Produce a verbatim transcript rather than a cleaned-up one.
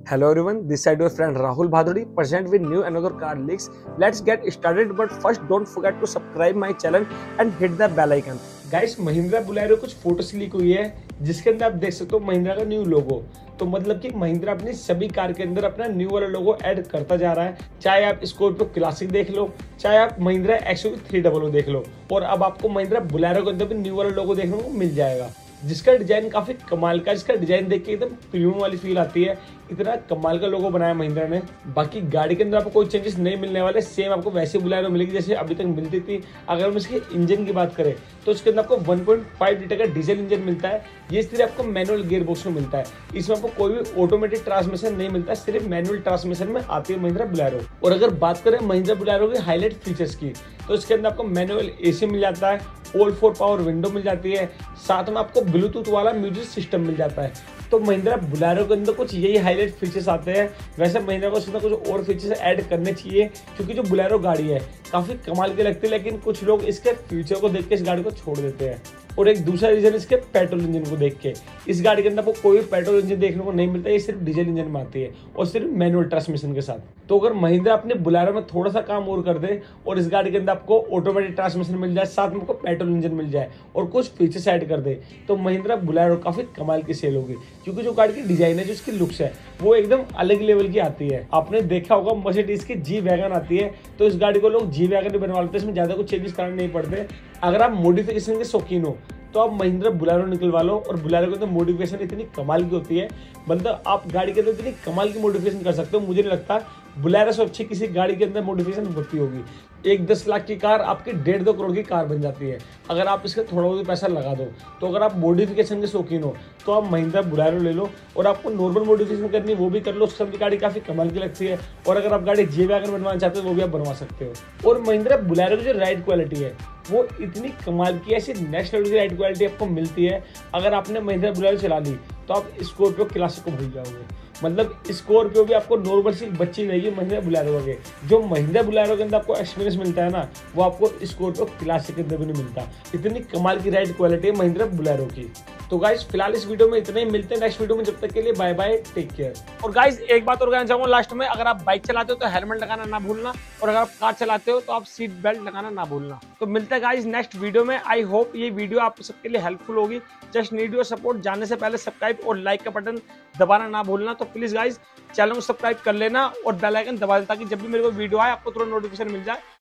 Hello everyone, this side your friend Rahul Bhaduri present with new another car leaks. Let's get started, but first don't forget to subscribe my channel and hit the bell icon. Guys Mahindra Bolero कुछ photos leak हुई है जिसके अंदर आप देख सकते हो महिंद्रा का न्यू लोगो। तो मतलब कि महिंद्रा अपनी सभी कार के अंदर अपना न्यू वाला लोगो ऐड करता जा रहा है। चाहे आप स्कॉर्पियो क्लासिक देख लो, चाहे आप महिंद्रा एक्सयूवी थ्री डबल देख लो, और अब आपको महिंद्रा बुलेरो के अंदर भी न्यू वाला लोगो देखने को मिल जाएगा, जिसका डिजाइन काफी कमाल का। जिसका डिजाइन देख के एकदम प्रीमियम वाली फील आती है। इतना कमाल का लोगो बनाया महिंद्रा ने। बाकी गाड़ी के अंदर आपको कोई चेंजेस नहीं मिलने वाले, सेम आपको वैसे बुलेरो मिलेगी जैसे अभी तक मिलती थी। अगर हम इसके इंजन की बात करें तो इसके अंदर आपको वन पॉइंट फाइव लीटर का डीजल इंजन मिलता है। ये सिर्फ आपको मैनुअल गियर बॉक्स में मिलता है। इसमें आपको कोई भी ऑटोमेटिक ट्रांसमिशन नहीं मिलता, सिर्फ मैनुअल ट्रांसमिशन में आती है महिंद्रा बुलेरो। और अगर बात करें महिंद्रा बुलेरो के हाईलाइट फीचर्स की, तो इसके अंदर आपको मैनुअल एसी मिल जाता है, ऑल फोर पावर विंडो मिल जाती है, साथ में आपको ब्लूटूथ वाला म्यूजिक सिस्टम मिल जाता है। तो महिंद्रा बुलेरो के अंदर कुछ यही हाईलाइट फीचर्स आते हैं। वैसे महिंद्रा को इसमें कुछ और फीचर्स ऐड करने चाहिए, क्योंकि जो बुलेरो गाड़ी है काफी कमाल की लगती है, लेकिन कुछ लोग इसके फीचर को देख के इस गाड़ी को छोड़ देते हैं। और एक दूसरा रीजन इसके पेट्रोल इंजन को देख के। इस गाड़ी के अंदर आपको कोई पेट्रोल इंजन देखने को नहीं मिलता, ये सिर्फ डीजल इंजन में आती है और सिर्फ मैनुअल ट्रांसमिशन के साथ। तो अगर महिंद्रा अपने बुलेरो में थोड़ा सा काम और कर दे और इस गाड़ी के अंदर आपको ऑटोमेटिक ट्रांसमिशन मिल जाए, साथ में आपको पेट्रोल इंजन मिल जाए और कुछ फीचर्स ऐड कर दे, तो महिंद्रा बुलेरो काफी कमाल की सेल होगी। क्योंकि जो गाड़ी की डिजाइन है, जो इसकी लुक्स है, वो एकदम अलग लेवल की आती है। आपने देखा होगा मर्सिडीज की जी वैगन आती है, तो इस गाड़ी को लोग जी वैगन बनवा लेते हैं, इसमें ज्यादा कुछ चेंजेस करने नहीं पड़ते। अगर आप मॉडिफिकेशन के शौकीन हो तो आप महिंद्रा बुलेरो निकलवा लो। और बुलेरो के अंदर मॉडिफिकेशन इतनी कमाल की होती है, मतलब आप गाड़ी के अंदर इतनी कमाल की मॉडिफिकेशन कर सकते हो। मुझे नहीं लगता बुलेरो से अच्छी किसी गाड़ी के अंदर मॉडिफिकेशन होती होगी। एक दस लाख की कार आपकी डेढ़ दो करोड़ की कार बन जाती है अगर आप इसके थोड़ा बहुत पैसा लगा दो। तो अगर आप मॉडिफिकेशन के शौकीन हो तो आप महिंद्रा बुलेरो ले लो, और आपको नॉर्मल मॉडिफिकेशन करनी है वो भी कर लो। उससे भी गाड़ी काफी कमाल की लगती है। और अगर आप गाड़ी जी वैगन बनवाना चाहते हो वो भी आप बनवा सकते हो। और महिंद्रा बुलेरो की जो राइड क्वालिटी है वो इतनी कमाल की, ऐसी नेक्स्ट लेवल की राइड क्वालिटी आपको मिलती है। अगर आपने महिंद्रा बुलेरो चला ली तो आप स्कॉर्पियो क्लासिक को भूल जाओगे। मतलब स्कॉर्पियो भी आपको नॉर्मल सी बच्ची रहेगी महिंद्रा बुलेरो के। जो महिंद्रा बुलेरो के अंदर आपको एक्सपीरियंस मिलता है ना, वो आपको स्कॉर्पियो क्लासिक के अंदर भी नहीं मिलता। इतनी कमाल की राइड क्वालिटी है महिंद्रा बुलेरो की। तो गाइस फिलहाल इस वीडियो में इतने ही, मिलते हैं नेक्स्ट वीडियो में। जब तक के लिए बाय बाय, टेक केयर। और गाइस एक बात और कहना चाहूंगा लास्ट में, अगर आप बाइक चलाते हो तो हेलमेट लगाना ना भूलना, और अगर आप कार चलाते हो तो आप सीट बेल्ट लगाना ना भूलना। तो मिलते हैं गाइस नेक्स्ट वीडियो में। आई होप ये वीडियो आप सबके लिए हेल्पफुल होगी। Just need your support. जाने से पहले सब्सक्राइब और लाइक का बटन दबाना ना भूलना। तो प्लीज गाइस चैनल को सब्सक्राइब कर लेना और बेल आइकन दबा देना, ताकि जब भी मेरे को वीडियो आए आपको तुरंत नोटिफिकेशन मिल जाए।